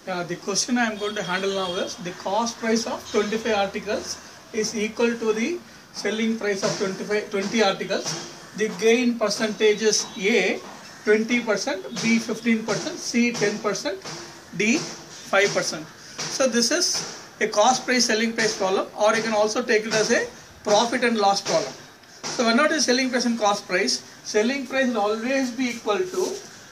The question I am going to handle now is the cost price of 25 articles is equal to the selling price of 20 articles. The gain percentage is A 20%, B 15%, C 10%, D 5%. So this is a cost price selling price problem, or you can also take it as a profit and loss problem. So whenever it is selling price and cost price will always be equal to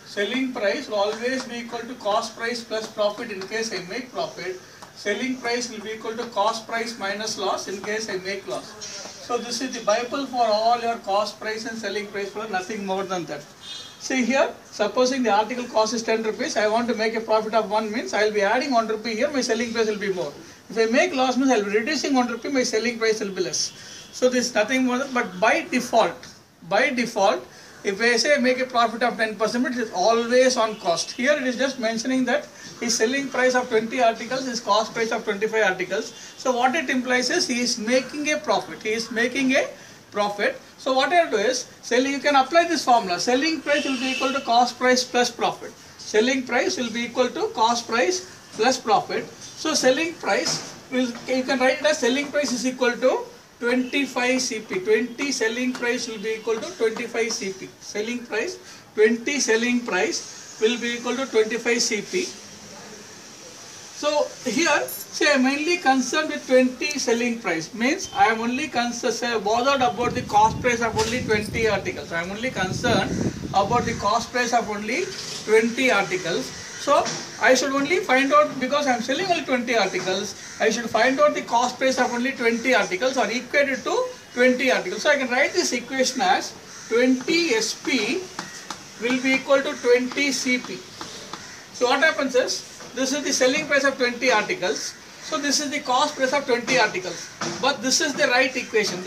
cost price plus profit in case I make profit. Selling price will be equal to cost price minus loss in case I make loss. So this is the Bible for all your cost price and selling price for nothing more than that. See here, supposing the article cost is 10 rupees, I want to make a profit of 1 means I will be adding 1 rupee here, my selling price will be more. If I make loss means I will be reducing 1 rupee, my selling price will be less. So this is nothing more than, but by default, if I say make a profit of 10%, it is always on cost. Here it is just mentioning that his selling price of 20 articles is cost price of 25 articles. So what it implies is he is making a profit. So what I will do is, you can apply this formula. Selling price will be equal to cost price plus profit. Selling price will be equal to cost price plus profit. So selling price, you can write it as selling price is equal to 25 CP. 20 selling price will be equal to 25 CP. Selling price, 20 selling price will be equal to 25 CP. So here, say I am mainly concerned with 20 selling price, means I am only bothered about the cost price of only 20 articles. I am only concerned about the cost price of only 20 articles. So I should only find out, because I am selling only 20 articles, I should find out the cost price of only 20 articles or equate it to 20 articles. So I can write this equation as 20 SP will be equal to 20 CP. So what happens is, this is the selling price of 20 articles. So this is the cost price of 20 articles. But this is the right equation.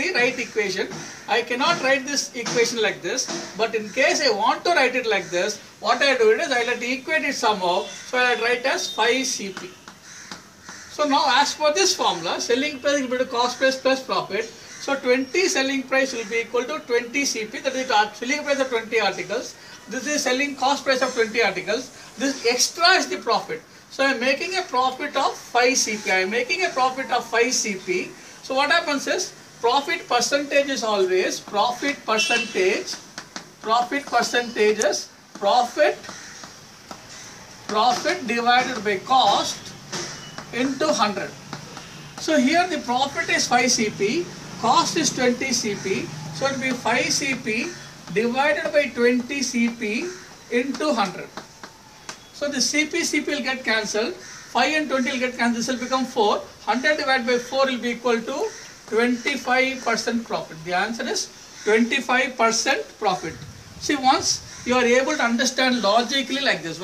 I cannot write this equation like this. But in case I want to write it like this, what I do is I let equate it somehow. So I write as 5 CP. So now as for this formula, selling price will be equal to cost price plus profit. So 20 selling price will be equal to 20 CP. That is the selling price of 20 articles. This is selling cost price of 20 articles. This extra is the profit. So I am making a profit of 5 CP. So what happens is, profit percentage is always profit divided by cost into 100. So here the profit is 5 CP, cost is 20 CP. So it will be 5 CP divided by 20 CP into 100. So the CP will get cancelled, 5 and 20 will get cancelled, this will become 4, 100 divided by 4 will be equal to 25% profit. The answer is 25% profit. See, once you are able to understand logically like this,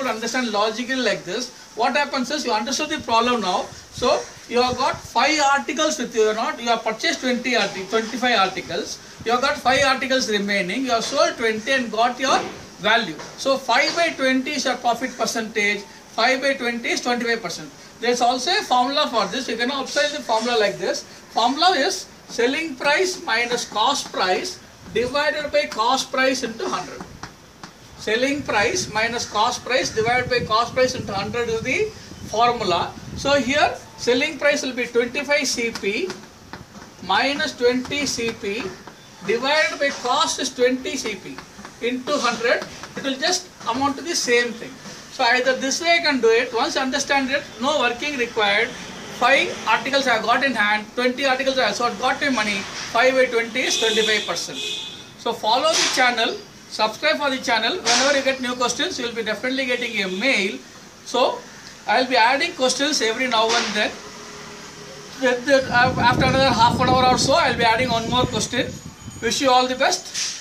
what happens is, you understood the problem now. So you have got 5 articles with you, you have purchased 25 articles, you have got 5 articles remaining, you have sold 20 and got your value. So 5 by 20 is your profit percentage, 5 by 20 is 25%. There is also a formula for this. You can apply the formula like this. Formula is selling price minus cost price divided by cost price into 100. Selling price minus cost price divided by cost price into 100 is the formula. So here selling price will be 25 CP minus 20 CP divided by cost is 20 CP into 100. It will just amount to the same thing. So either this way I can do it. Once you understand it, no working required. 5 articles I have got in hand, 20 articles I have got my money, 5 by 20 is 25%. So follow the channel, subscribe for the channel. Whenever you get new questions, you will be definitely getting a mail. So I will be adding questions every now and then. After another half an hour or so, I will be adding one more question. Wish you all the best.